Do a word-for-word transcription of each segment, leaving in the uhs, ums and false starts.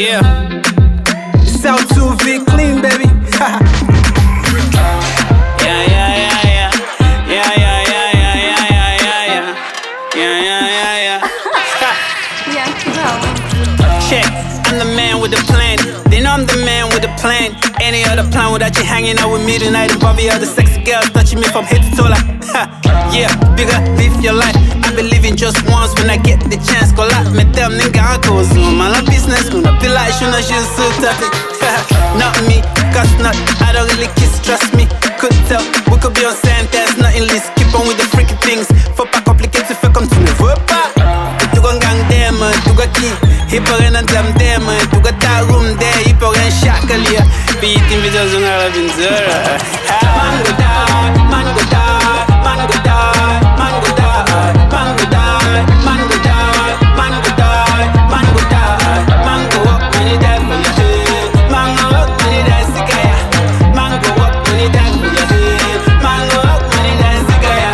Yeah. South two V clean, baby. Yeah, yeah, yeah, yeah. Yeah, yeah, yeah, yeah, yeah, yeah, yeah. Yeah, yeah, yeah, yeah. Yeah, well. Check, I'm the man with the plan. Then I'm the man with the plan. Any other plan without you hanging out with me tonight? Above the other sexy girls touching me from head to toe like, ha, yeah, bigger, live your life. I believe in just once when I get the chance. Call out me tell nigga I go zoom. Man, a business, gonna be like, you know, she's so tough. Not me, cause not, I don't really kiss, trust me. Could tell, we could be on sentence, nothing list. Keep on with the freaky things. Faut pas compliquer, tu fais comme tu ne veux pas. Tu gon gang dem, tu gon qui. Hip hop and jam dem, tu gon ta room there. Hip hop and shakalia. Beating videos on our pinzera. Man go die, man go die, man go die, man go die, man go die, man go die, man go die, man go die, man go up when you die for your head. Man go up when you die sikaya. Man go up when you die for your head. Man go up when you die sikaya.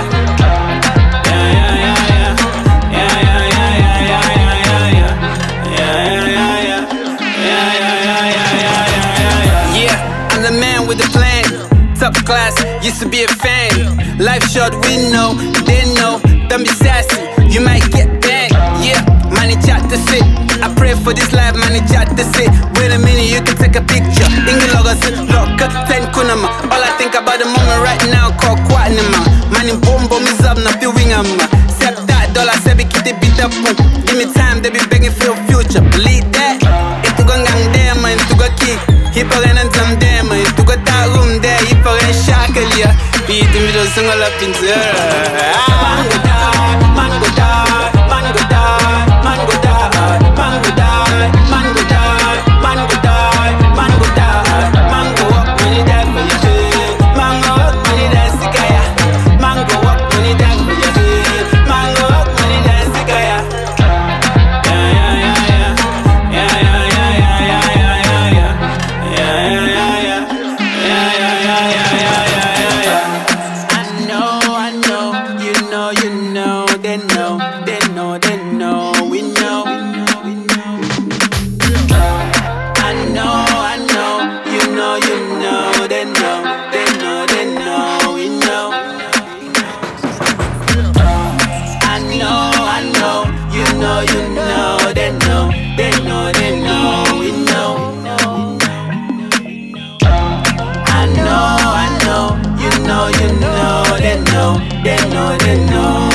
Yeah, yeah, yeah, yeah. Yeah, yeah, yeah, yeah, yeah, yeah, yeah. Yeah, yeah, yeah, yeah. Yeah, yeah, yeah, yeah, yeah, yeah, yeah. Yeah, I'm the man with the plan. Top class, used to be a fan. Life short, we know, they know. Don't be sassy, you might get back. Yeah, money chat to sit. I pray for this life, money chat to sit. Wait a minute, you can take a picture. Ingologas, look, ten kunama. All I think about the moment right now, called Quanima. Money boom boom is up, not feeling a man. Set that dollar, say be kitty beat up. Give me time, they be begging for your future. Believe that. If you go gang them, and to go key. Hip hop and some them, and to go that room there. Hip hop and shakalia. Beating me those sing all up in there. Man go die, man go die, man go die, man go die, man go die, man go die, man go die, man go die, man go up when you die for your head. Man go up when you die sikaya. Man go up when you die for your head. Man go up when you die sikaya. Yeah, yeah, yeah, yeah. Yeah, yeah, yeah, yeah, yeah, yeah, yeah, yeah. Yeah, yeah, yeah, yeah. Yeah, yeah, yeah, yeah, yeah, yeah, yeah. I know, I know, you know, you know, they know, they know, they know, we know, we know, we know. I know, I know, you know, you know, they know, they know, they know, we know. I know, I know, you know, you know, they know, they know, they know, we know. I know, I know, you know, you know, they know, they know, they know.